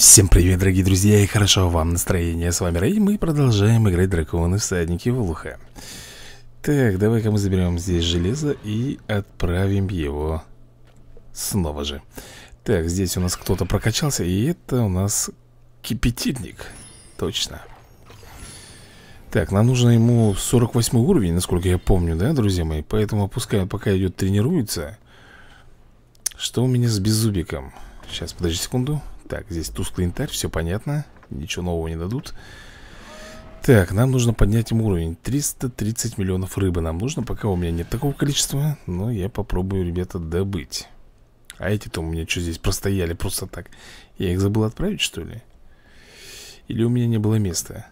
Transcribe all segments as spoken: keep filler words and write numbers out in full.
Всем привет, дорогие друзья, и хорошо вам настроение. С вами Рэй, мы продолжаем играть драконы всадники Вулуха. Так, давай-ка мы заберем здесь железо и отправим его снова же. Так, здесь у нас кто-то прокачался, и это у нас кипятильник. Точно. Так, нам нужно ему сорок восьмой уровень, насколько я помню, да, друзья мои? Поэтому пускай пока идет тренируется. Что у меня с беззубиком? Сейчас, подожди секунду. Так, здесь тусклый янтарь, все понятно. Ничего нового не дадут. Так, нам нужно поднять ему уровень. Триста тридцать миллионов рыбы нам нужно. Пока у меня нет такого количества, но я попробую, ребята, добыть. А эти-то у меня что здесь простояли просто так? Я их забыл отправить, что ли? Или у меня не было места?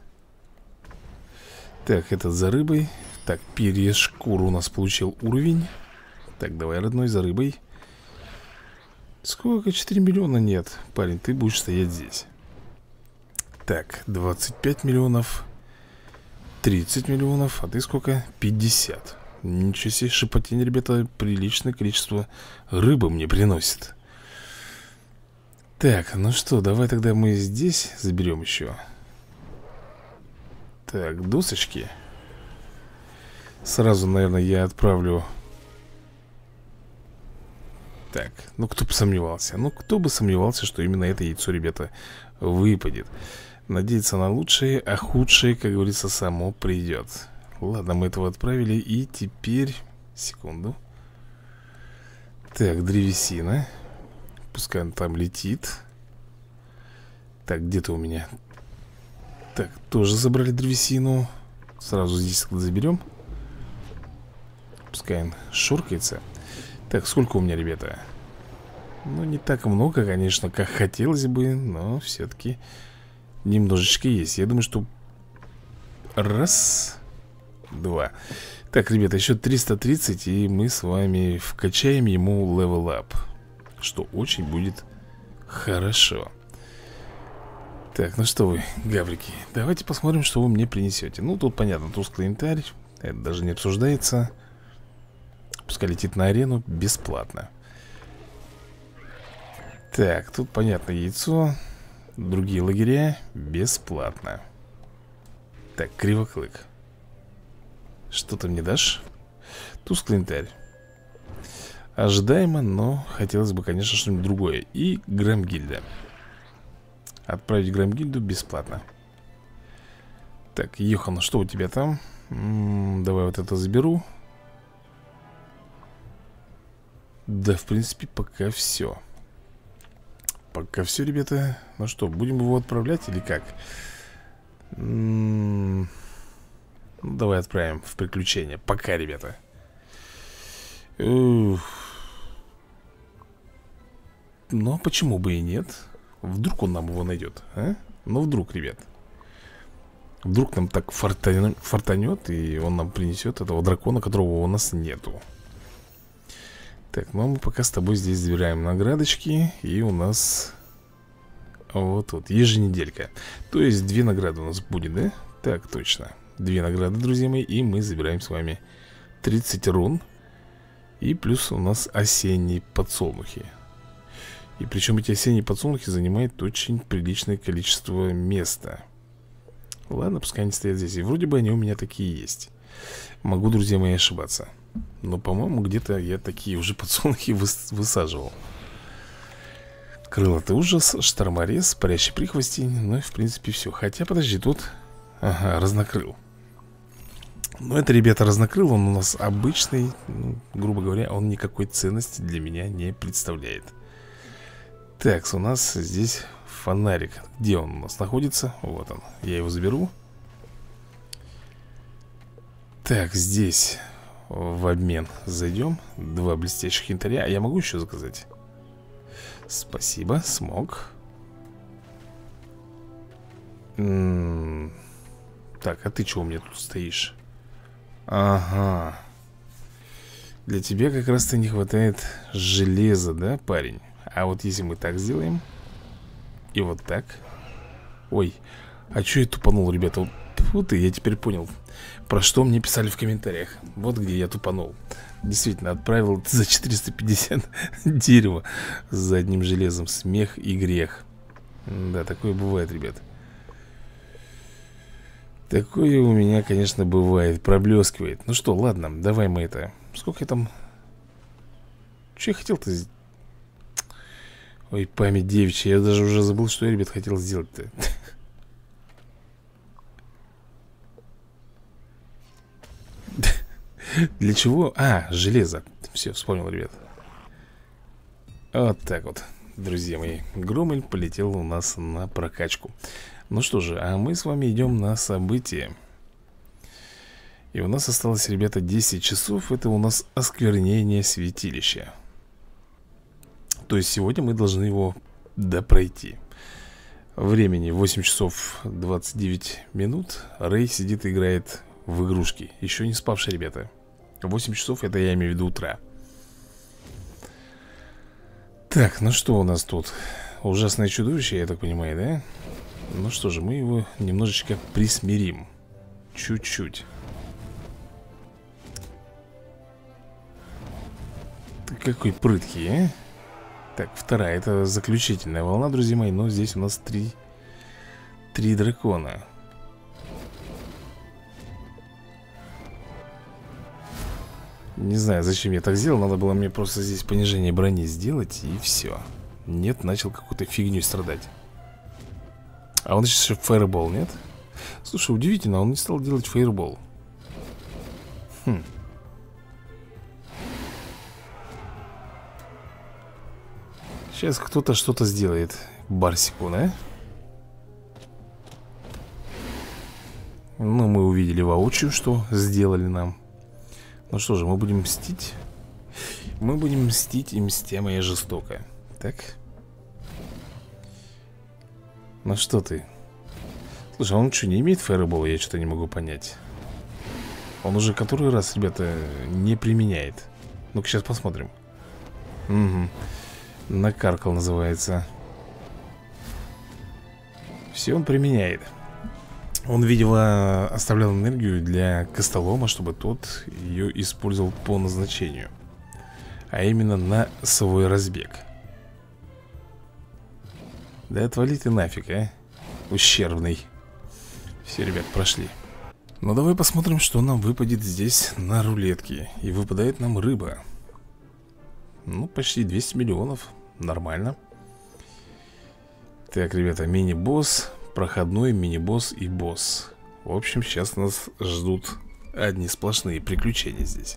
Так, этот за рыбой. Так, перья шкуру у нас получил уровень. Так, давай, родной, за рыбой. Сколько? четыре миллиона нет. Парень, ты будешь стоять здесь. Так, двадцать пять миллионов. тридцать миллионов. А ты сколько? пятьдесят. Ничего себе, шипотень, ребята. Приличное количество рыбы мне приносит. Так, ну что, давай тогда мы здесь заберем еще. Так, досочки. Сразу, наверное, я отправлю. Так, ну кто бы сомневался. Ну кто бы сомневался, что именно это яйцо, ребята, выпадет. Надеяться на лучшее, а худшее, как говорится, само придет. Ладно, мы этого отправили. И теперь, секунду. Так, древесина. Пускай он там летит. Так, где-то у меня. Так, тоже забрали древесину. Сразу здесь заберем. Пускай он шуркается. Так, сколько у меня, ребята? Ну, не так много, конечно, как хотелось бы, но все-таки немножечко есть. Я думаю, что раз, два. Так, ребята, еще триста тридцать, и мы с вами вкачаем ему level up, что очень будет хорошо. Так, ну что вы, гаврики, давайте посмотрим, что вы мне принесете. Ну, тут понятно, тусклый янтарь. Это даже не обсуждается. Пускай летит на арену бесплатно. Так, тут понятно, яйцо. Другие лагеря бесплатно. Так, кривоклык. Что ты мне дашь? Тусклый янтарь. Ожидаемо, но хотелось бы, конечно, что-нибудь другое. И Громгильда. Отправить Громгильду бесплатно. Так, Йохан, что у тебя там? М-м, давай вот это заберу. Да, в принципе, пока все. Пока все, ребята. Ну что, будем его отправлять или как? М-м- ну, давай отправим в приключения. Пока, ребята. Ух. Ну, а почему бы и нет? Вдруг он нам его найдет, а? Ну, вдруг, ребят. Вдруг нам так фортанет, фортанет, и он нам принесет этого дракона, которого у нас нету. Так, ну а мы пока с тобой здесь забираем наградочки. И у нас вот вот еженеделька. То есть две награды у нас будет, да? Так, точно. Две награды, друзья мои. И мы забираем с вами тридцать рун. И плюс у нас осенние подсолнухи. И причем эти осенние подсолнухи занимают очень приличное количество места. Ладно, пускай они стоят здесь. И вроде бы они у меня такие есть. Могу, друзья мои, ошибаться. Но, по-моему, где-то я такие уже подсолнухи выс высаживал. Крылатый ужас, шторморез, парящий прихвостень. Ну и, в принципе, все. Хотя, подожди, тут... Ага, разнокрыл. Но это, ребята, разнокрыл. Он у нас обычный. Ну, грубо говоря, он никакой ценности для меня не представляет. Так, у нас здесь фонарик. Где он у нас находится? Вот он. Я его заберу. Так, здесь... В обмен зайдем. Два блестящих янтаря. А я могу еще заказать? Спасибо, смог. М-м-м. Так, а ты чего у меня тут стоишь? Ага. Для тебя как раз-то не хватает железа, да, парень? А вот если мы так сделаем. И вот так. Ой, а что я тупанул, ребята? Вот и я теперь понял, про что мне писали в комментариях. Вот где я тупанул. Действительно, отправил за четыреста пятьдесят дерева за одним железом. Смех и грех. Да, такое бывает, ребят. Такое у меня, конечно, бывает. Проблескивает. Ну что, ладно, давай мы это. Сколько я там... Что я хотел-то... Ой, память девичья. Я даже уже забыл, что я, ребят, хотел сделать-то. Для чего? А, железо. Все, вспомнил, ребят. Вот так вот, друзья мои. Громель полетел у нас на прокачку. Ну что же, а мы с вами идем на событие. И у нас осталось, ребята, десять часов. Это у нас осквернение святилища. То есть сегодня мы должны его допройти. Времени восемь часов двадцать девять минут. Рэй сидит и играет в игрушки. Еще не спавший, ребята. восемь часов, это я имею в виду утра. Так, ну что у нас тут? Ужасное чудовище, я так понимаю, да? Ну что же, мы его немножечко присмирим. Чуть-чуть. Ты какой прыткий, а? Так, вторая, это заключительная волна, друзья мои. Но здесь у нас три Три дракона. Не знаю, зачем я так сделал. Надо было мне просто здесь понижение брони сделать. И все. Нет, начал какую-то фигню страдать. А он еще фаербол, нет? Слушай, удивительно, он не стал делать фаербол. Хм. Сейчас кто-то что-то сделает Барсику, да? Ну, мы увидели воочию, что сделали нам. Ну что же, мы будем мстить. Мы будем мстить, и мстя моя жестоко. Так. Ну что ты? Слушай, а он что, не имеет фаербола? Я что-то не могу понять. Он уже который раз, ребята, не применяет. Ну-ка, сейчас посмотрим. Угу. Накаркал называется. Все он применяет. Он, видимо, оставлял энергию для костолома, чтобы тот ее использовал по назначению. А именно на свой разбег. Да отвали ты нафиг, а? Ущербный. Все, ребят, прошли. Ну давай посмотрим, что нам выпадет здесь на рулетке. И выпадает нам рыба. Ну, почти двести миллионов. Нормально. Так, ребята, мини-босс, проходной, мини-босс и босс. В общем, сейчас нас ждут одни сплошные приключения здесь.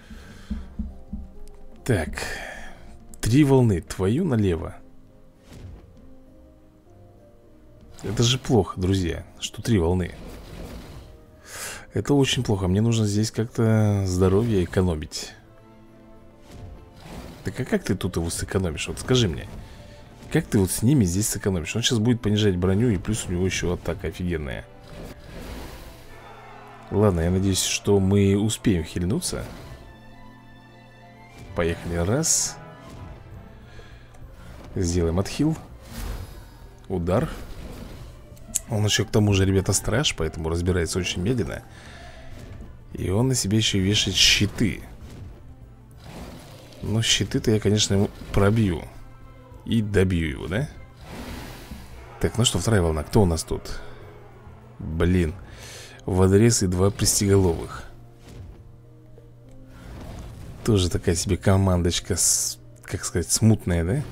Так. Три волны. Твою налево. Это же плохо, друзья, что три волны. Это очень плохо. Мне нужно здесь как-то здоровье экономить. Так а как ты тут его сэкономишь? Вот скажи мне. Как ты вот с ними здесь сэкономишь? Он сейчас будет понижать броню, и плюс у него еще атака офигенная. Ладно, я надеюсь, что мы успеем хильнуться. Поехали. Раз. Сделаем отхил. Удар. Он еще к тому же, ребята, страж, поэтому разбирается очень медленно. И он на себе еще вешает щиты. Ну, щиты-то я, конечно, ему пробью. И добью его, да? Так, ну что, вторая волна. Кто у нас тут? Блин. Водорез и два пристеголовых. Тоже такая себе командочка, с, как сказать, смутная, да?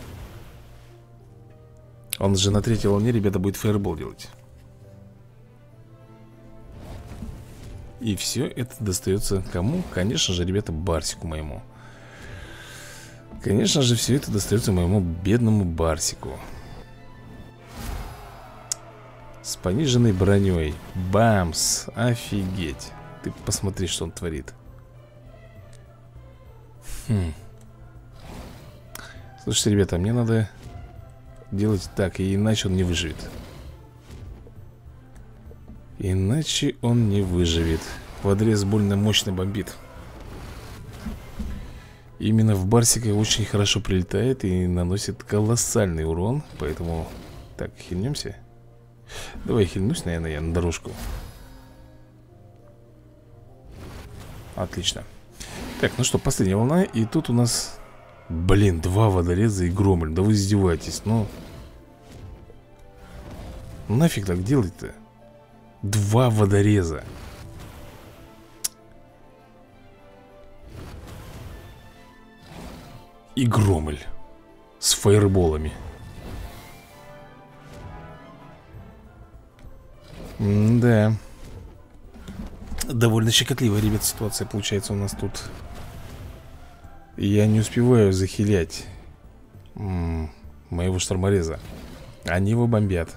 Он же на третьей волне, ребята, будет фаербол делать. И все это достается кому? Конечно же, ребята, Барсику моему. Конечно же, все это достается моему бедному Барсику. С пониженной броней. Бамс, офигеть. Ты посмотри, что он творит. Хм. Слушайте, ребята, мне надо делать так, и иначе он не выживет. Иначе он не выживет. Водорез больно мощно бомбит. Именно в Барсика очень хорошо прилетает и наносит колоссальный урон. Поэтому... Так, хильнемся. Давай хильнусь, наверное, я на дорожку. Отлично. Так, ну что, последняя волна. И тут у нас... Блин, два водореза и громель. Да вы издеваетесь, ну... Нафиг так делать-то? Два водореза. И Громель с фаерболами. М-да. Довольно щекотливая, ребят, ситуация получается у нас тут. Я не успеваю захилять м-м, моего штормореза. Они его бомбят.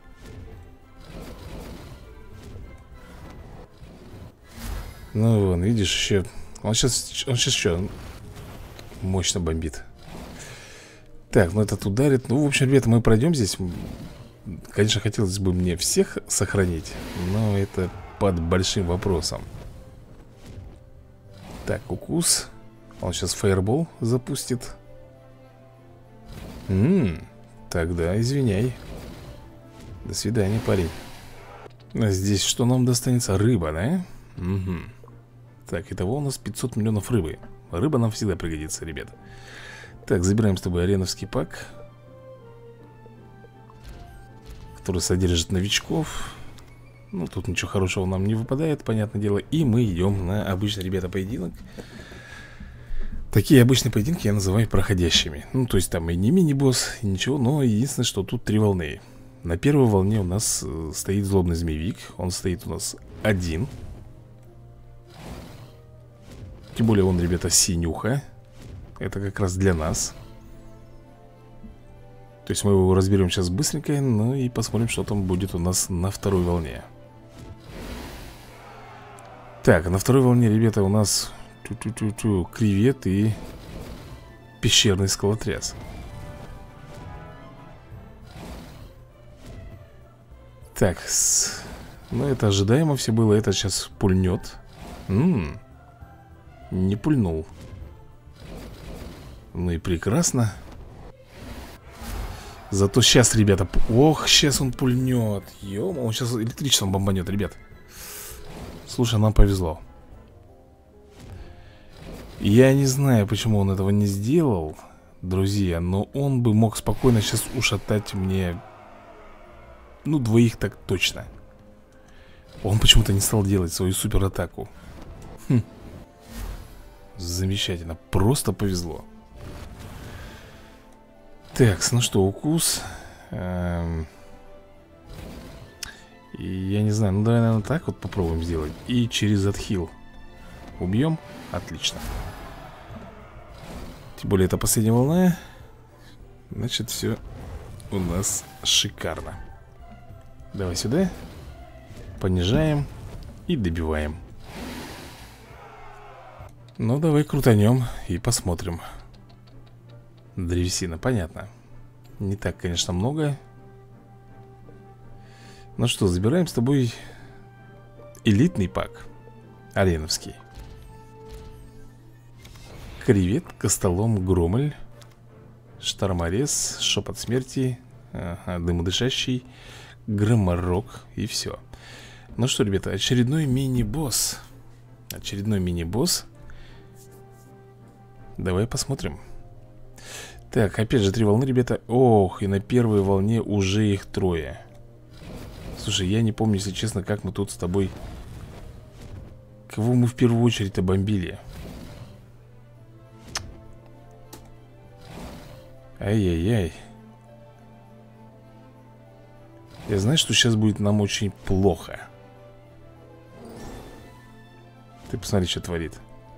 Ну вон, видишь, еще. Он сейчас, он сейчас что? Мощно бомбит. Так, ну этот ударит. Ну, в общем, ребята, мы пройдем здесь. Конечно, хотелось бы мне всех сохранить, но это под большим вопросом. Так, укус. Он сейчас фаербол запустит. Ммм, тогда извиняй. До свидания, парень. А здесь что нам достанется? Рыба, да? Угу. Так, итого у нас пятьсот миллионов рыбы. Рыба нам всегда пригодится, ребят. Так, забираем с тобой ареновский пак, который содержит новичков. Ну, тут ничего хорошего нам не выпадает, понятное дело. И мы идем на обычный, ребята, поединок. Такие обычные поединки я называю проходящими. Ну, то есть там и не мини-босс, и ничего. Но единственное, что тут три волны. На первой волне у нас стоит злобный змеевик. Он стоит у нас один. Тем более он, ребята, синюха. Это как раз для нас. То есть мы его разберем сейчас быстренько. Ну и посмотрим, что там будет у нас на второй волне. Так, на второй волне, ребята, у нас ту-ту-ту-ту, кревет и пещерный скалотряс. Так, с... ну это ожидаемо все было. Это сейчас пульнет. М-м, не пульнул. Ну и прекрасно. Зато сейчас, ребята, ох, сейчас он пульнет. Ё-мо, он сейчас электричеством бомбанет, ребят. Слушай, нам повезло. Я не знаю, почему он этого не сделал, друзья, но он бы мог спокойно сейчас ушатать мне, ну, двоих так точно. Он почему-то не стал делать свою суператаку. Хм. Замечательно, просто повезло. Так, ну что, укус. Эм... И я не знаю, ну давай, наверное, так вот попробуем сделать. И через отхил убьем. Отлично. Тем более это последняя волна. Значит, все у нас шикарно. Давай сюда. Понижаем и добиваем. Ну, давай крутанем и посмотрим. Древесина, понятно. Не так, конечно, много. Ну что, забираем с тобой элитный пак. Ареновский. Кревет, Костолом, Громель, Шторморез, Шепот смерти, ага, Дымодышащий, Громорок. И все. Ну что, ребята, очередной мини-босс. Очередной мини-босс. Давай посмотрим. Так, опять же, три волны, ребята. Ох, и на первой волне уже их трое. Слушай, я не помню, если честно, как мы тут с тобой... Кого мы в первую очередь-то бомбили? Ай-яй-яй. Я знаю, что сейчас будет нам очень плохо. Ты посмотри, что творит.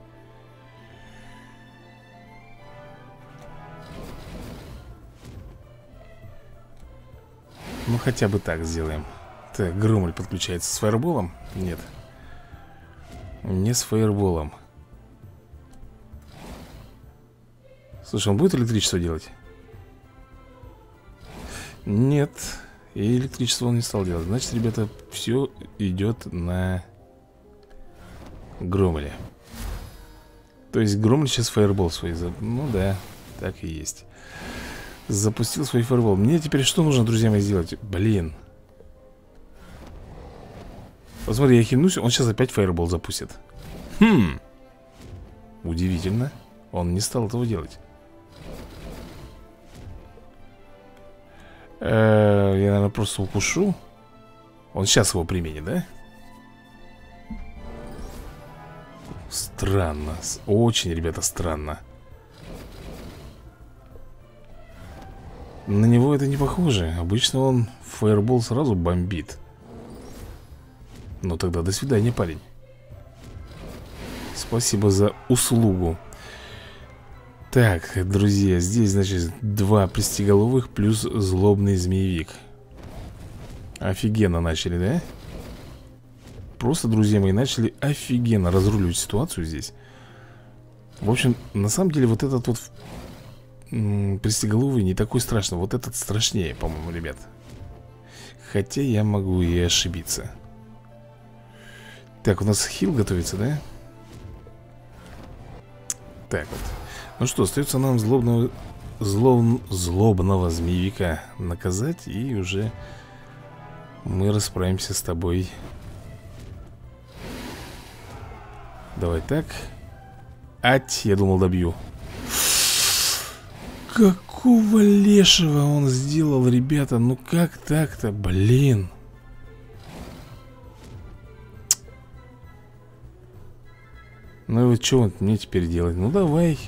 Ну, хотя бы так сделаем. Так, Громель подключается с фаерболом? Нет. Не с фаерболом. Слушай, он будет электричество делать? Нет. И электричество он не стал делать. Значит, ребята, все идет на Громеле. То есть Громель сейчас фаербол свой. Ну да, так и есть. Запустил свой фаербол. Мне теперь что нужно, друзья мои, сделать? Блин. Посмотри, я хильнусь, он сейчас опять фаербол запустит. Хм. Удивительно. Он не стал этого делать. Э-э, я, наверное, просто укушу. Он сейчас его применит, да? Странно. Очень, ребята, странно. На него это не похоже. Обычно он фаербол сразу бомбит. Ну тогда до свидания, парень. Спасибо за услугу. Так, друзья, здесь, значит, два пристеголовых плюс злобный змеевик. Офигенно начали, да? Просто, друзья мои, начали офигенно разруливать ситуацию здесь. В общем, на самом деле, вот этот вот пристеголовый не такой страшный. Вот этот страшнее, по-моему, ребят. Хотя я могу и ошибиться. Так, у нас хил готовится, да? Так вот. Ну что, остается нам злобного злоб, злобного змеевика наказать. И уже мы расправимся с тобой. Давай так. Ать, я думал, добью. Какого лешего он сделал, ребята? Ну как так-то, блин. Ну и вот что мне теперь делать? Ну давай.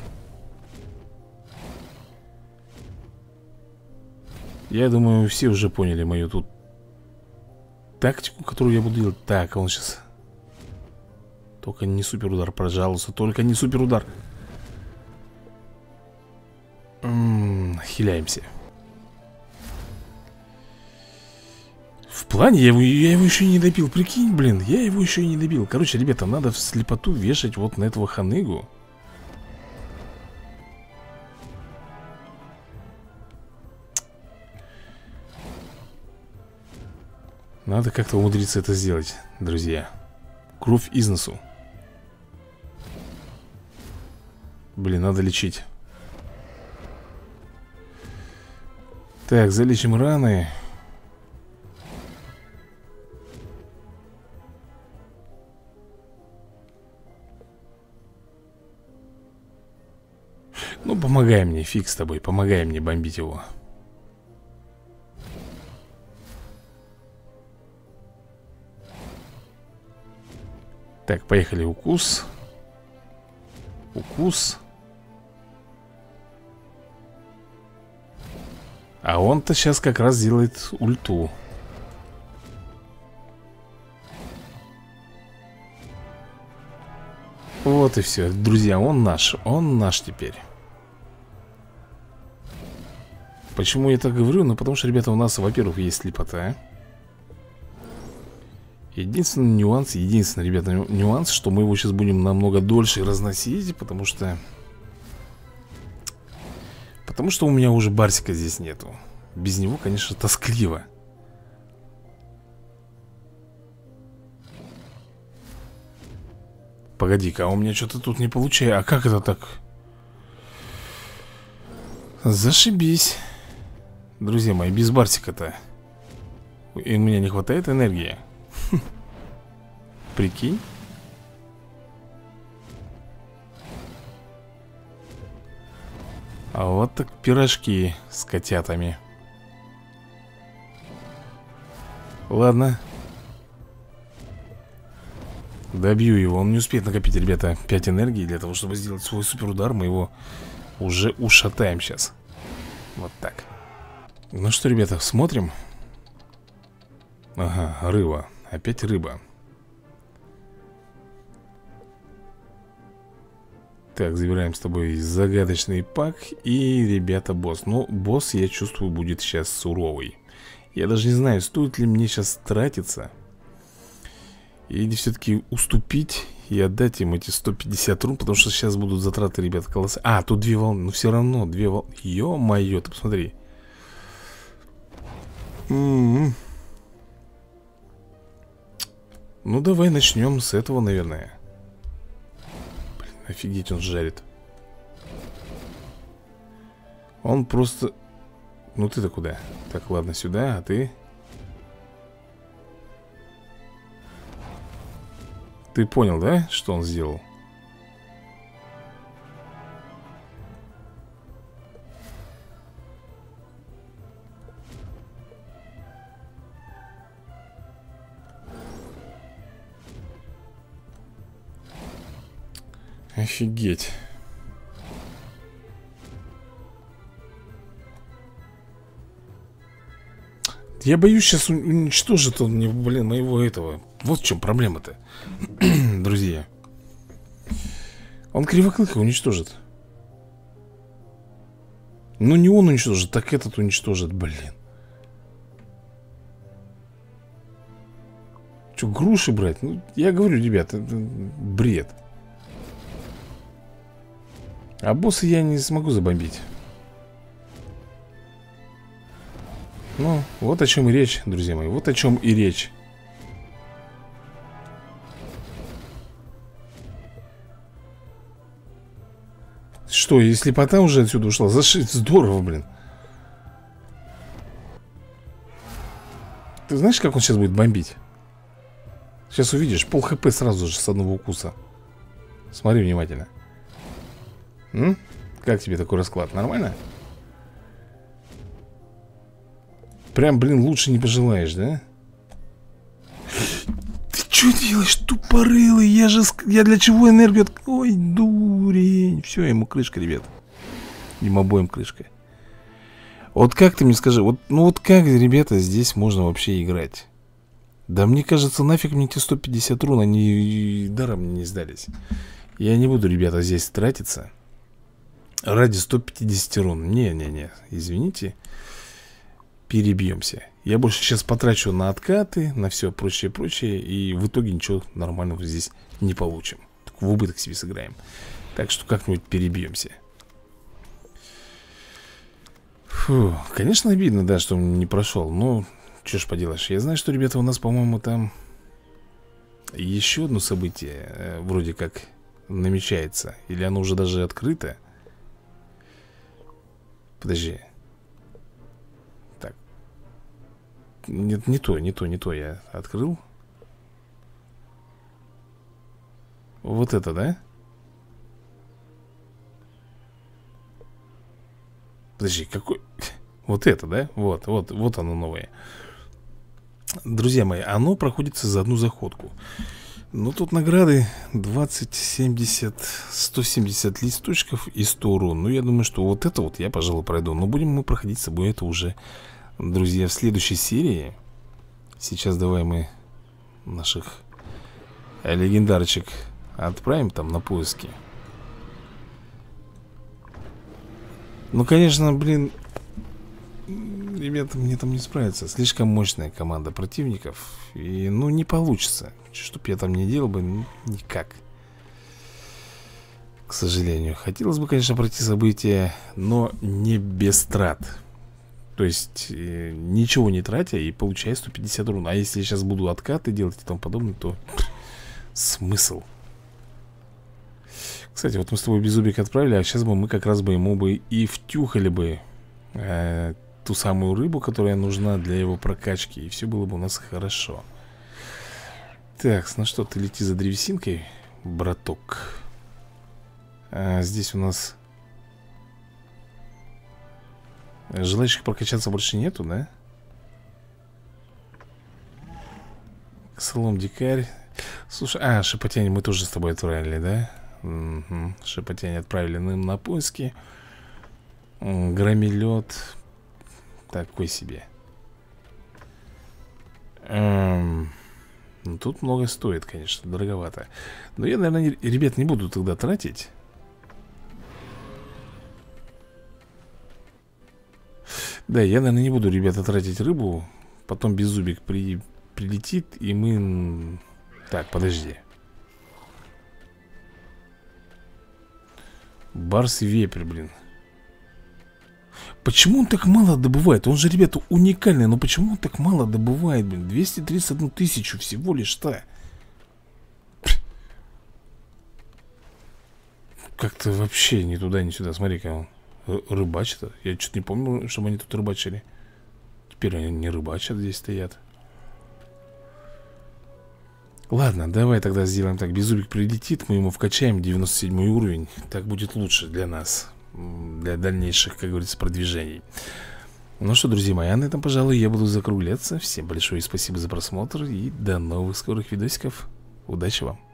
Я думаю, все уже поняли мою тут тактику, которую я буду делать. Так, он сейчас... Только не суперудар, пожалуйста. Только не суперудар. М-м, хиляемся. В плане, я его, я его еще и не добил. Прикинь, блин, я его еще и не добил. Короче, ребята, надо в слепоту вешать вот на этого ханыгу. Надо как-то умудриться это сделать, друзья. Кровь из носу. Блин, надо лечить. Так, залечим раны. Ну, помогай мне, фиг с тобой. Помогай мне бомбить его. Так, поехали. Укус. Укус. А он-то сейчас как раз делает ульту. Вот и все, друзья, он наш. Он наш теперь. Почему я так говорю? Ну, потому что, ребята, у нас, во-первых, есть слепота. Единственный нюанс, единственный, ребята, нюанс, что мы его сейчас будем намного дольше разносить, потому что... Потому что у меня уже Барсика здесь нету. Без него, конечно, тоскливо. Погоди-ка, а у меня что-то тут не получается. А как это так? Зашибись. Друзья мои, без Барсика-то. И у меня не хватает энергии. Прикинь. А вот так пирожки с котятами. Ладно. Добью его. Он не успеет накопить, ребята, пять энергии. Для того, чтобы сделать свой суперудар, мы его уже ушатаем сейчас. Вот так. Ну что, ребята, смотрим. Ага, рыба. Опять рыба. Так, забираем с тобой загадочный пак. И, ребята, босс. Ну, босс, я чувствую, будет сейчас суровый. Я даже не знаю, стоит ли мне сейчас тратиться или все-таки уступить и отдать им эти сто пятьдесят рун. Потому что сейчас будут затраты, ребят, колоссальные. А, тут две волны, но все равно две волны. Ё-моё, ты посмотри. М-м-м. Ну, давай начнем с этого, наверное. Блин, офигеть, он жарит. Он просто... Ну ты-то куда? Так, ладно, сюда, а ты? Ты понял, да, что он сделал? Офигеть. Я боюсь, сейчас уничтожит он мне, блин, моего этого. Вот в чем проблема-то. Друзья. Он Кривоклыка уничтожит. Ну не он уничтожит, так этот уничтожит, блин. Что, груши брать? Ну, я говорю, ребят, это бред. А босса я не смогу забомбить. Ну, вот о чем и речь, друзья мои. Вот о чем и речь. Что, и слепота уже отсюда ушла? Зашить здорово, блин. Ты знаешь, как он сейчас будет бомбить? Сейчас увидишь, пол хп сразу же с одного укуса. Смотри внимательно. М? Как тебе такой расклад? Нормально? Прям, блин, лучше не пожелаешь, да? Ты что делаешь, тупорылый? Я же... Я для чего энергию... От... Ой, дурень. Все, ему крышка, ребят. Им обоим крышка. Вот как ты мне скажи, вот, ну вот как, ребята, здесь можно вообще играть? Да мне кажется, нафиг мне эти сто пятьдесят рун, они даром не сдались. Я не буду, ребята, здесь тратиться ради сто пятьдесят рун. Не-не-не, извините. Перебьемся. Я больше сейчас потрачу на откаты, на все прочее-прочее, и в итоге ничего нормального здесь не получим. Так в убыток себе сыграем. Так что как-нибудь перебьемся. Фу, конечно, обидно, да, что он не прошел. Но, что ж поделаешь. Я знаю, что, ребята, у нас, по-моему, там еще одно событие э, вроде как намечается. Или оно уже даже открыто. Подожди. Так. Нет, не то, не то, не то я открыл. Вот это, да? Подожди, какой... Вот это, да? Вот, вот, вот оно новое. Друзья мои, оно проходится за одну заходку. Ну, тут награды двадцать, семьдесят, сто семьдесят листочков и сто урон. Ну, я думаю, что вот это вот я, пожалуй, пройду. Но будем мы проходить с собой это уже, друзья, в следующей серии. Сейчас давай мы наших легендарчик отправим там на поиски. Ну, конечно, блин, ребята, мне там не справиться. Слишком мощная команда противников. И, ну, не получится. Чтоб я там не делал бы, ну, никак. К сожалению. Хотелось бы, конечно, пройти события, но не без трат. То есть, э, ничего не тратя и получая сто пятьдесят рун. А если я сейчас буду откаты делать и тому подобное, то смысл? Кстати, вот мы с тобой Беззубика отправили, а сейчас бы мы как раз бы ему бы и втюхали бы э, ту самую рыбу, которая нужна для его прокачки. И все было бы у нас хорошо. Так, ну что, ты лети за древесинкой, браток. А здесь у нас желающих прокачаться больше нету, да? Солом дикарь. Слушай, а, шепотянь мы тоже с тобой отправили, да? Угу. Шепотянь отправили нам на поиски. Громилет. Такой себе. Эм... Ну, тут много стоит, конечно, дороговато. Но я, наверное, не, ребят, не буду тогда тратить. Да, я, наверное, не буду, ребята, тратить рыбу. Потом Беззубик при, прилетит, и мы... Так, подожди. Барс и вепрь, блин. Почему он так мало добывает? Он же, ребята, уникальный. Но почему он так мало добывает, блин? двести тридцать одну тысячу всего лишь-то. Как-то вообще ни туда, ни сюда. Смотри-ка, он рыбачит. Я что-то не помню, чтобы они тут рыбачили. Теперь они не рыбачат, здесь стоят. Ладно, давай тогда сделаем так. Беззубик прилетит, мы ему вкачаем девяносто седьмой уровень. Так будет лучше для нас, для дальнейших, как говорится, продвижений. Ну что, друзья мои, а на этом, пожалуй, я буду закругляться. Всем большое спасибо за просмотр и до новых скорых видосиков. Удачи вам!